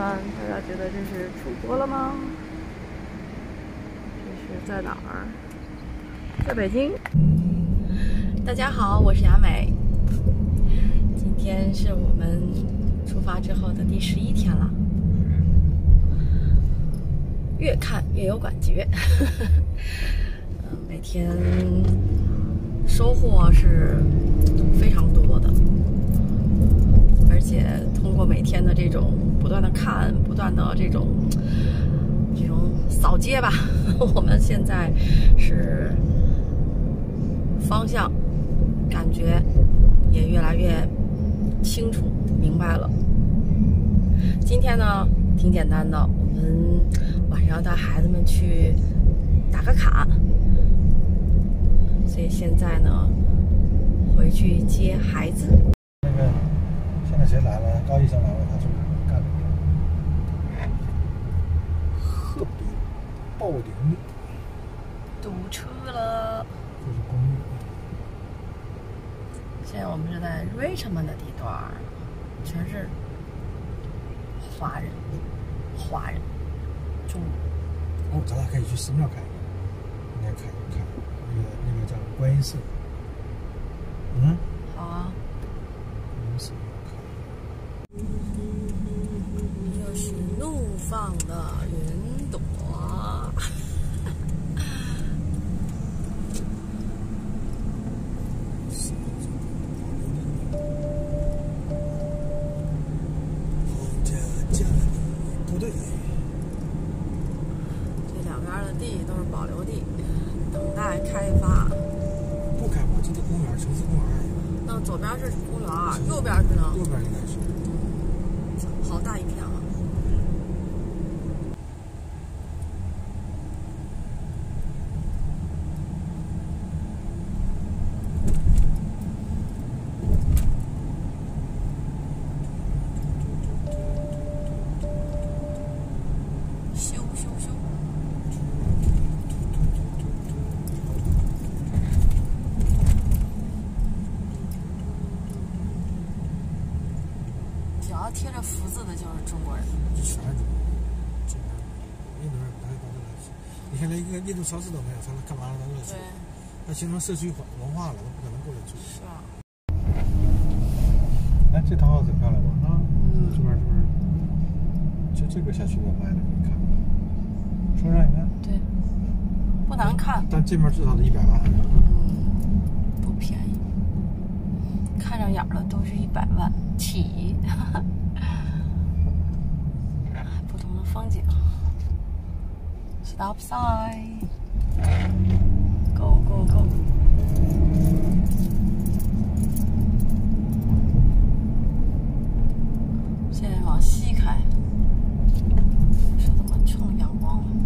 看，大家觉得这是出国了吗？这是在哪儿？在北京。大家好，我是雅美。今天是我们出发之后的第11天了，越看越有感觉。每天收获是非常多的，而且通过每天的这种不断的看，不断的这种扫街吧，我们现在是方向感觉也越来越清楚明白了。今天呢挺简单的，我们晚上要带孩子们去打个卡，所以现在呢回去接孩子。 那个现在谁来了？高医生来了，他是干的。鹤壁宝鼎路堵车了。 这是公寓。 现在我们是在 Richmond 的地段，全是华人，中国。 哦，咱俩可以去寺庙看一看，应该看一看那个叫观音寺。嗯， 好啊。 观音寺要看。 又是怒放的云朵。 不对， 这两边的地都是保留地，等待开发。 不开发，这是公园，城市公园。 那左边是公园，右边是呢？ 右边应该是。 好大一片啊！咻咻咻！只要贴着福字的就是中国人。 全是中国人，这边印度人不太懂这个。你看连一个印度超市都没有，他干嘛让他热死？他形成社区文化了，他不可能过来住。 是啊。 哎，这套房子漂亮吧？啊，这边就这个小区的卖的，你看，说让你看。 对，不难看。 但这边至少得100万。 不便宜。看上眼的都是100万起。不同的风景。Stop sign. Go go go. 现在往西开，是怎么冲阳光了？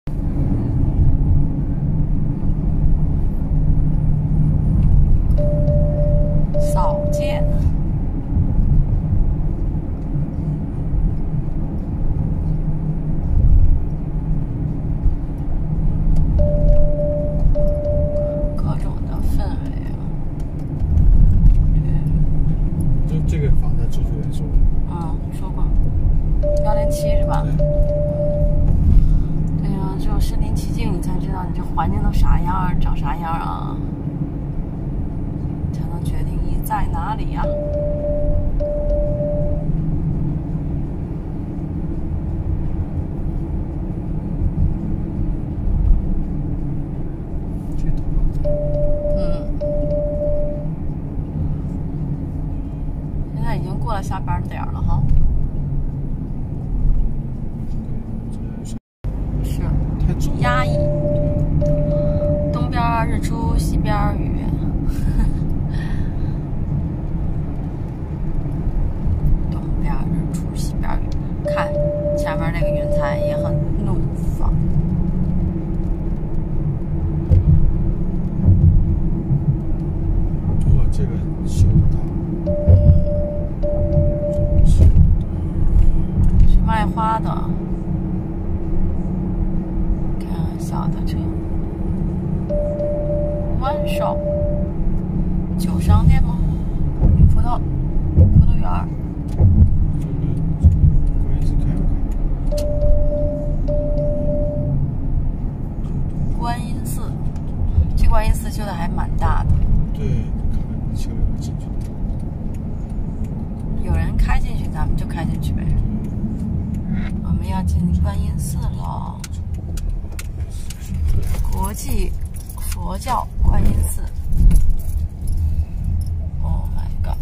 扫街。各种的氛围啊。 这个房子住宿人数。 你说过107是吧？对呀，只有身临其境，你才知道你这环境都啥样，长啥样啊，才能决定你在哪里呀。现在已经过了下班点了哈。是太重压抑。东边日出西边雨。东边日出西边雨，看前面那个云彩也很怒放。 哇，这个修的大。 是卖花的。看小的车。One shop。酒商店吗？葡萄园。 这个关键是开不开？ 开进去呗。我们要进观音寺了，国际佛教观音寺。Oh my god！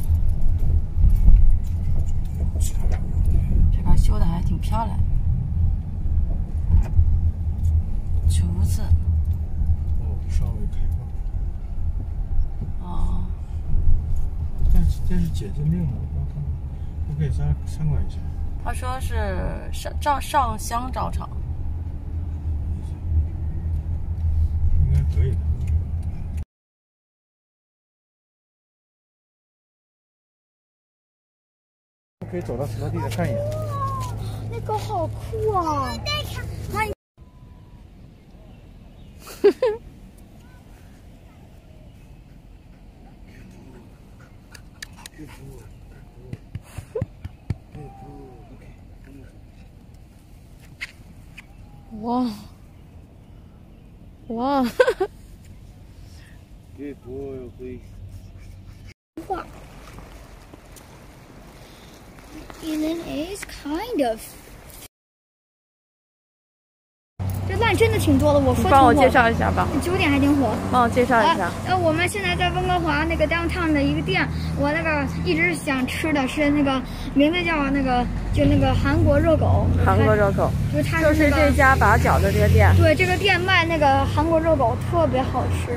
这边修的还挺漂亮。竹子。 哦，稍微开放。 哦。 但是解禁令了，我可以参观一下。 他说是上香照常。 应该可以的。可以走到石头地上看一眼。 那个好酷啊！那你哇哇 Good boy, please. 画 It is kind of。这烂真的挺多的，我说帮我介绍一下吧。 9点还挺火。 帮我介绍一下。 我们现在在温哥华那个 downtown 的一个店，我那个一直想吃的是那个名字叫那个韩国热狗。 韩国热狗。 就是这家把角的这个店。 对，这个店卖那个韩国热狗特别好吃。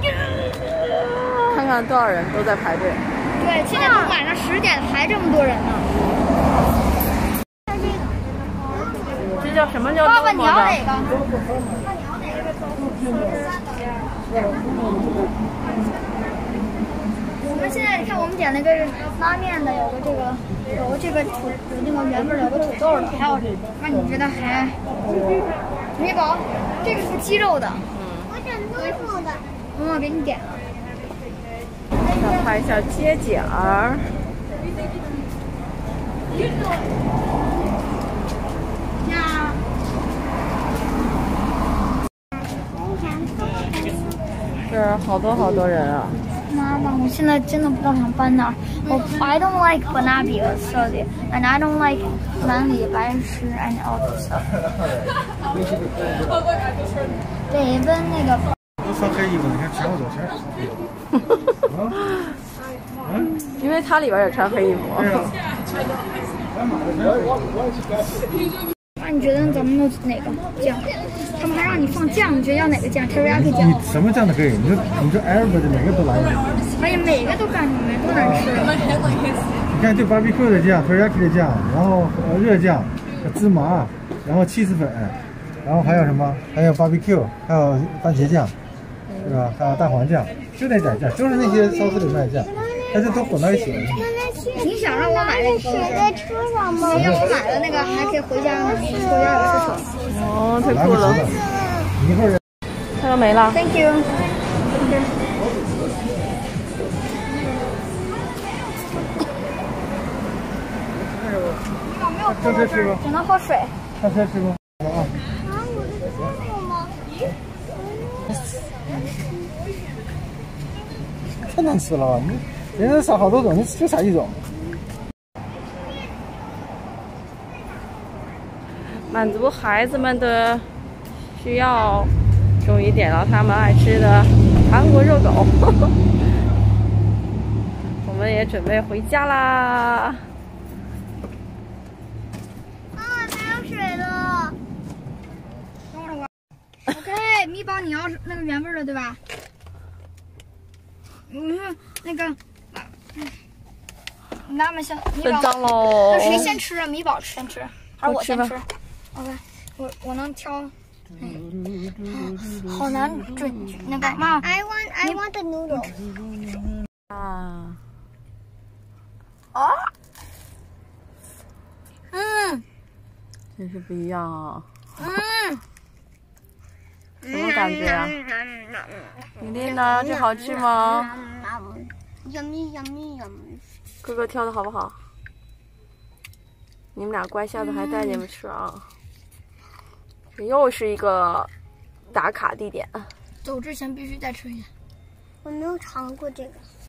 看看多少人都在排队。 对，现在都晚上10点还这么多人呢。 这叫什么叫？ 爸爸，你要哪个？我们现在你看，我们点那个拉面的，有这个那个原味的，有个土豆的，还有那你觉得还？米宝，这个是鸡肉的。我点鸡肉的。我给你点了。 要拍一下街景儿。是好多人啊！ 妈妈，我现在真的不知道想搬哪儿。I don't like Banabia study, and I don't like 南里白石 and all this stuff. 得问那个。 都穿黑衣服，你看前后走全是。 因为它里边也穿黑衣服。 对啊。 那你觉得咱们弄哪个酱？他们还让你放酱，你觉得要哪个酱 ？Teriyaki 酱。 你什么酱都可以，你说 everybody 哪个都来。 哎呀，每个都干什么呀？多难吃！ 你看这 barbecue 的酱 ，teriyaki 的酱，然后热酱，芝麻，然后起司粉，然后还有什么？还有 barbecue， 还有番茄酱，对吧？还有大黄酱，就那点酱，就是那些超市里卖的酱，但是都混到一起了。 你想让我买那个？写在车上吗？要我买了那个，还可以回家有吃手。 哦，太酷了！ 一会儿。 看到没了 ？Thank you。 上车吃吧。 只能喝水。 上车吃吧。啊。 我的车有吗？ 太难吃了，人家撒好多种，你就撒一种。 满足孩子们的需要，终于点到他们爱吃的韩国热狗。我们也准备回家啦。 没有水了。等会儿OK， 米宝，你要那个原味的对吧？那个，妈妈先。 分脏喽。 那谁先吃啊？米宝先吃，还是我先吃 ？OK， 我能挑。好难准那个妈。I want the noodle。 啊。 啊。 真是不一样啊。什么感觉啊？你练呢？这好吃吗？哥哥挑的好不好？你们俩乖，下次还带你们吃啊。这又是一个打卡地点。 走之前必须再吃一下。我没有尝过这个。